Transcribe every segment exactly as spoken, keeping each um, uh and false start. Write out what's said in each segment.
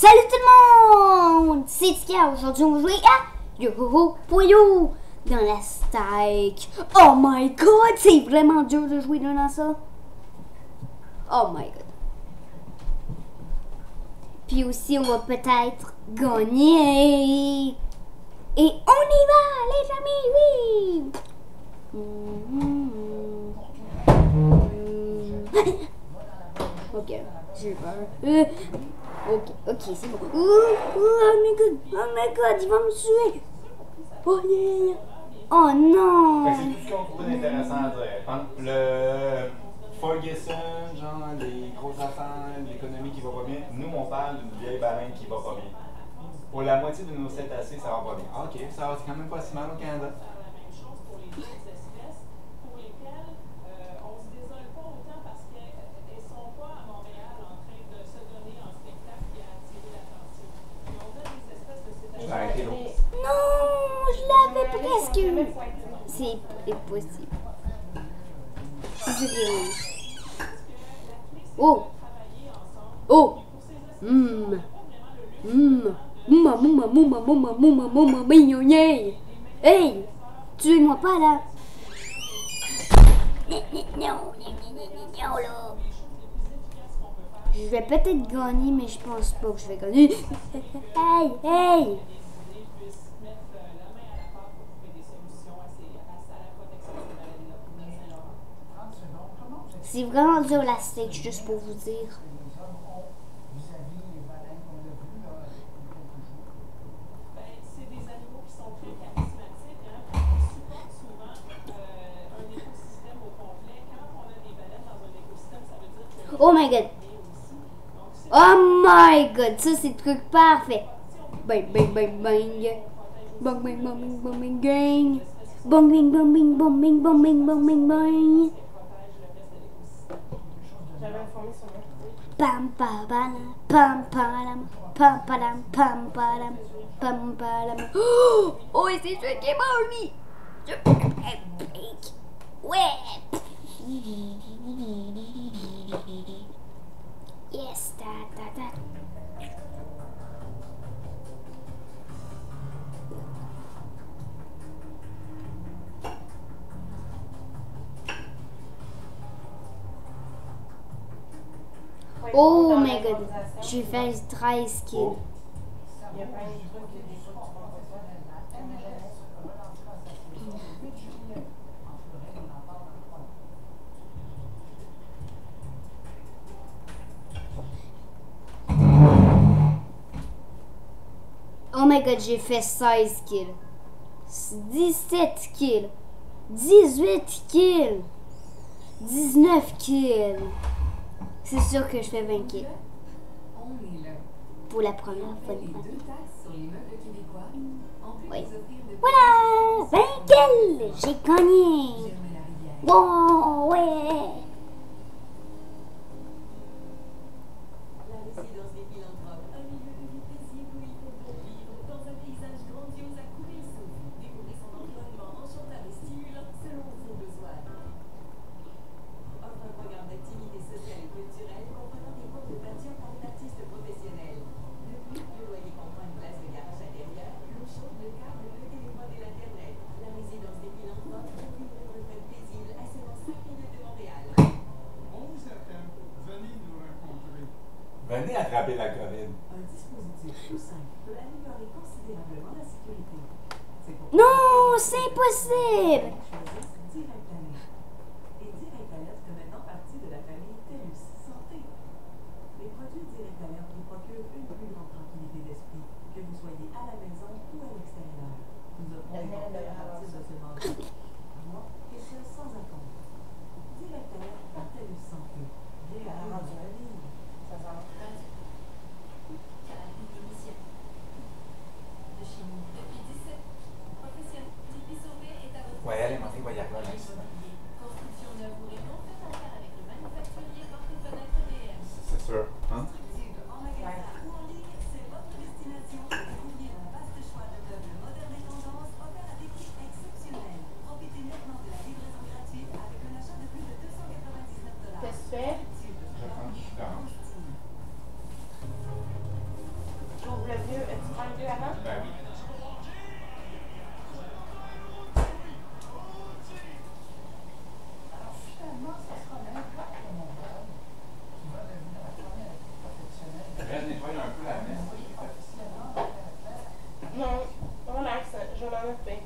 Salut tout le monde! C'est Tika. Aujourd'hui, on va jouer à Yo-Ho-Ho Poyo dans la stack. Oh my god, c'est vraiment dur de jouer dans ça. Oh my god. Puis aussi, on va peut-être gagner. Et on y va, les amis, oui! Ok, j'ai peur. Euh, ok, ok, c'est bon. Oh, oh my god, oh my god, il va me tuer. Oh yeah. Oh non. C'est tout ce qu'on trouve d'intéressant à dire. Entre le Ferguson, genre les grosses affaires, l'économie qui va pas bien, nous on parle d'une vieille baleine qui va pas bien. Pour la moitié de nos cétacés, ça va pas bien. Ok, ça va, c'est quand même pas si mal au Canada. Je vais arrêter l'eau. Non, je l'avais presque eu. C'est impossible. C'est Oh. Oh. Hum. Hum. Mouma, mouma, mouma, mouma, mouma, mouma, mignonnier. Hey, tuez-moi pas là. Non, non, là. Je vais peut-être gagner, mais je pense pas que je vais gagner. Hey, hey. C'est vraiment dur la steak, juste pour vous dire. Oh my god. Oh my god, ça c'est le truc parfait. Bang bang bang bang. Bang bang bang bang bang bang gang. Bang bang bang bang bang bang bang bang bang bang bang. Pam pam pam pam pam pam pam pam pam pam pam. Oh, c'est celui qui est mort lui. Ouais. Yes, da da da. Oh my god, j'ai fait treize kills. Oh my god, j'ai fait seize kills. dix-sept kills. dix-huit kills. dix-neuf kills. C'est sûr que je fais vingt kills. Pour la première fois. Oui. Voilà! vingt kills! J'ai gagné! Wow! Ouais! Venez attraper la COVID. Non, c'est impossible! Ouais, allez, m'en fais quoi, il y a quoi, là? C'est sûr, hein? Qu'est-ce que tu fais? Je prends, je deux avant? Ben oui. Reste nettoyer un peu la messe. Non, relax, je vais m'en occuper.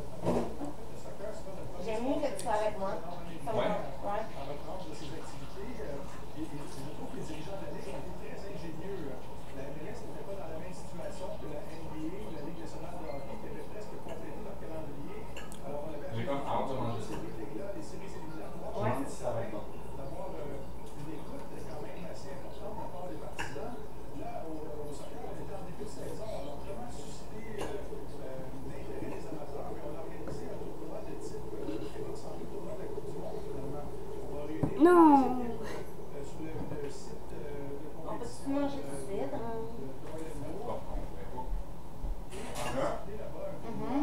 J'aime mieux que tu sois avec moi. Ça me Ouais. tente. Ouais. J'ai comme hâte de manger ça. Je me dis si ça va être bon. Non. On peut-tu manger tout de suite? Bon, on fait pas. En là, Mhm.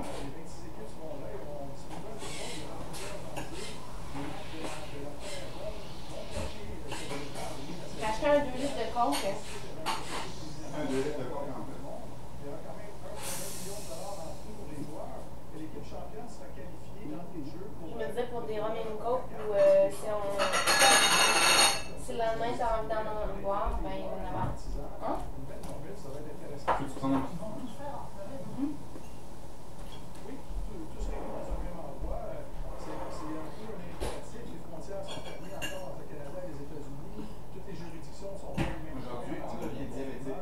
J'ai acheté un deux litres de coke. un, deux litres de coke en fait. Je me disais pour des rhum et une coke, ou euh, si on. Si le lendemain t'as envie d'en boire, ben il va en avoir. Hein? Peux-tu prendre un petit peu? Aujourd'hui, on devient diabétique.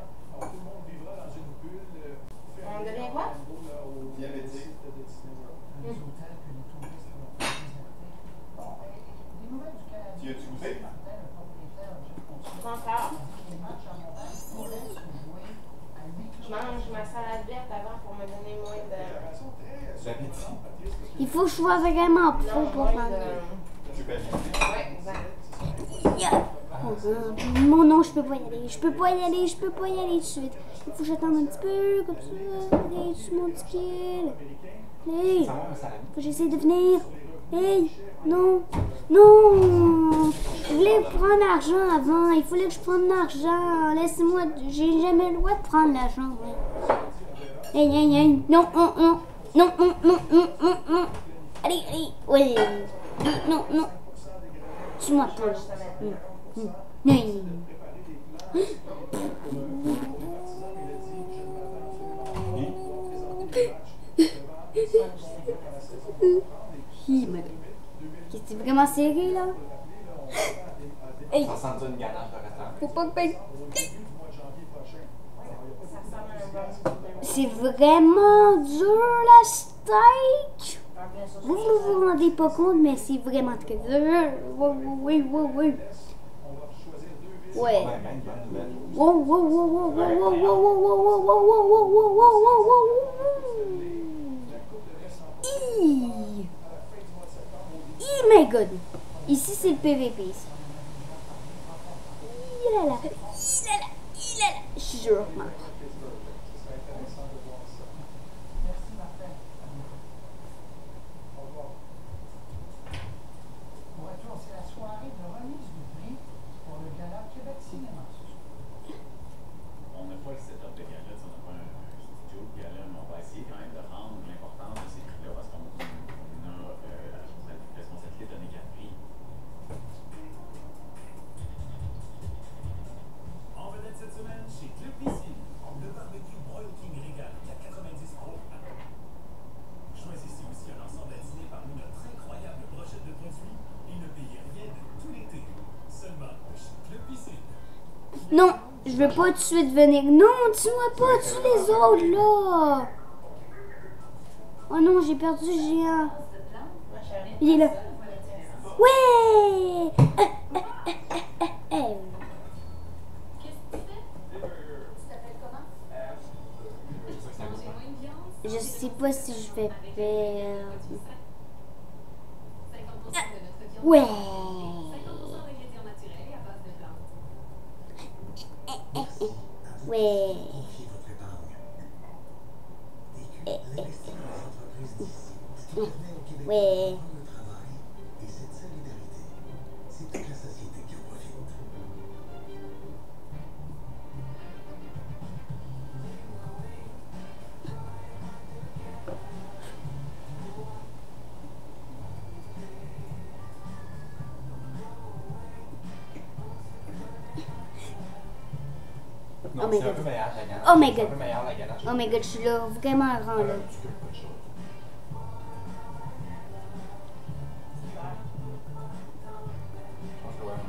On devient quoi? Diabétique. Tu as-tu goûté? Pas encore. Je mange ma salade verte avant pour me donner moins de. L'appétit. Il faut que je sois vraiment pro Non, pour moins prendre. de. Tu peux Ouais, exact. Yeah. Mon non, je peux pas y aller. Je peux pas y aller. Je peux pas y aller tout de suite. Il faut que j'attende un petit peu, comme ça. Hey, tu mon petit kill. Hey, Ça va, ma salade? faut que j'essaie de venir. Hey, non, non. Je voulais prendre l'argent avant. Il fallait que je prenne l'argent. Laissez-moi. J'ai jamais le droit de prendre l'argent. Ouais. Hey, hey, hey. Non, non, non. Non, non, non, non, non, non. Allez, allez. Ouais. Non, non. Suis-moi pas. Hum, hum. Non. Hi, mais- Qu'est-ce que c'est vraiment serré là? Hey, Ça sent une ganache de restaurant. faut pas que ben- Ça ressemble à un bon. c'est vraiment dur la steak. Ah, bien sûr, Vous vous vous rendez pas compte, mais c'est vraiment très dur. Oui, oui, oui, oui. Ouais. Ouais, même bonne nouvelle. Wow, wow, wow, wow, wow, wow, wow, wow, wow, wow, wow, wow, wow, wow, wow, wow. Hi. Hi, my god. Ici, c'est le P V P. Ici. Hi là là. Hi là là. Hi là là. Je suis sûre. On n'a pas le setup de gala, on n'a pas un, un studio de gala, mais on va essayer quand même de rendre l'importance de ces prix-là parce qu'on on a euh, la responsabilité de donner quatre prix. En vedette cette semaine, chez Club Piscine, le barbecue Royal King Régal à quatre-vingt-dix euros. Choisissez aussi un ensemble à dîner parmi notre incroyable brochette de produits et ne payez rien de tout l'été. Seulement chez Club Piscine. Non, je veux pas tout de suite venir. Non, tue-moi pas, tue les autres là. Oh non, j'ai perdu le géant. Ma chérie. Il est là. Ouais. Euh, euh, euh, euh, euh, euh. Je sais pas si je vais faire. Ouais. Ouais. Ouais. Non, Oh my c'est un god. peu meilleur la ganache. Oh my C'est god. un peu meilleur la ganache. Oh my god, je suis là, vraiment rang là. Tu peux pas de chose. Je pense que ouais.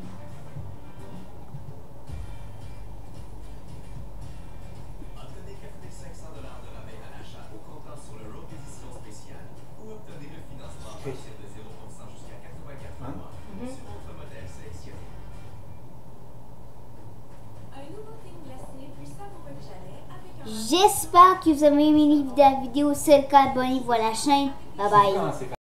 Obtenez quatre mille cinq cents dollars de rabais à l'achat au comptant sur le Rogue édition spéciale ou obtenez le financement à partir de zéro pour cent jusqu'à quatre-vingt-quatre Hein? mois sur votre modèle sélectionné. Un nouveau thème glacé plus savoureux que jamais avec un... J'espère que vous avez aimé la vidéo. C'est le cas, abonnez-vous à la chaîne. Bye bye. Quand c'est